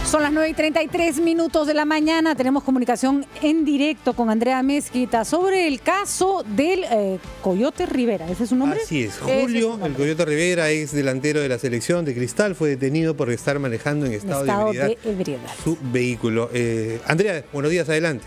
Son las 9:33 de la mañana. Tenemos comunicación en directo con Andrea Mezquita sobre el caso del Coyote Rivera. ¿Ese es su nombre? Así es. Julio, el Coyote Rivera, ex delantero de la selección de Cristal, fue detenido por estar manejando en estado de ebriedad su vehículo. Andrea, buenos días, adelante.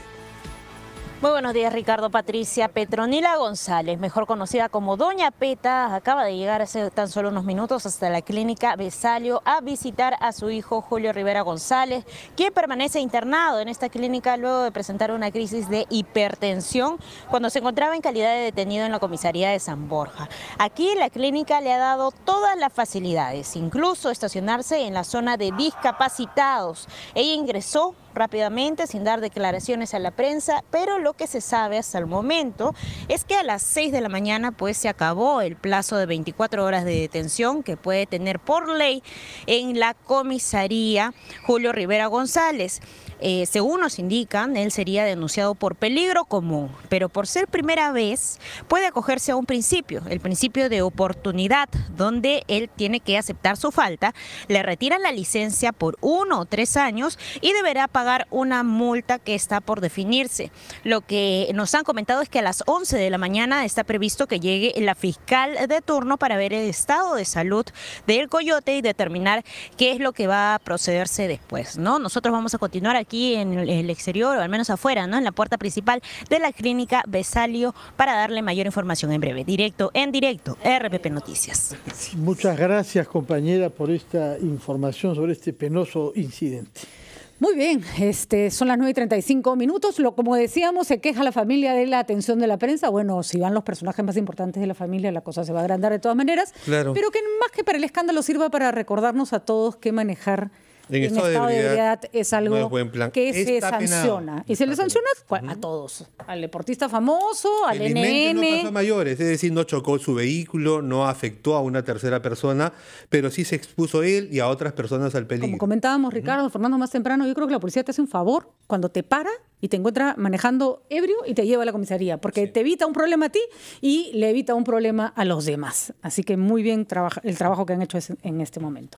Muy buenos días, Ricardo. Patricia Petronila González, mejor conocida como Doña Peta, acaba de llegar hace tan solo unos minutos hasta la clínica Besalio a visitar a su hijo Julio Rivera González, quien permanece internado en esta clínica luego de presentar una crisis de hipertensión cuando se encontraba en calidad de detenido en la comisaría de San Borja. Aquí la clínica le ha dado todas las facilidades, incluso estacionarse en la zona de discapacitados. Ella ingresó rápidamente sin dar declaraciones a la prensa, pero lo que se sabe hasta el momento es que a las 6 de la mañana pues se acabó el plazo de 24 horas de detención que puede tener por ley en la comisaría Julio Rivera González. Según nos indican, él sería denunciado por peligro común, pero por ser primera vez puede acogerse a un principio, el principio de oportunidad, donde él tiene que aceptar su falta, le retiran la licencia por 1 o 3 años y deberá pagar una multa que está por definirse. Lo que nos han comentado es que a las 11 de la mañana está previsto que llegue la fiscal de turno para ver el estado de salud del Coyote y determinar qué es lo que va a procederse después, ¿no? Nosotros vamos a continuar aquí en el exterior, o al menos afuera, ¿no?, en la puerta principal de la clínica Besalio para darle mayor información en breve. En directo, RPP Noticias. Sí, muchas gracias, compañera, por esta información sobre este penoso incidente. Muy bien, son las 9:35. Como decíamos, se queja la familia de la atención de la prensa. Bueno, si van los personajes más importantes de la familia, la cosa se va a agrandar de todas maneras. Claro. Pero que más que para el escándalo sirva para recordarnos a todos que manejar en estado de ebriedad es algo que se sanciona. Y se le sanciona a todos. Al deportista famoso, al NN. No pasó a mayores, es decir, no chocó su vehículo, no afectó a una tercera persona, pero sí se expuso él y a otras personas al peligro. Como comentábamos, Ricardo, Fernando, más temprano, yo creo que la policía te hace un favor cuando te para y te encuentra manejando ebrio y te lleva a la comisaría, porque te evita un problema a ti y le evita un problema a los demás. Así que muy bien el trabajo que han hecho en este momento.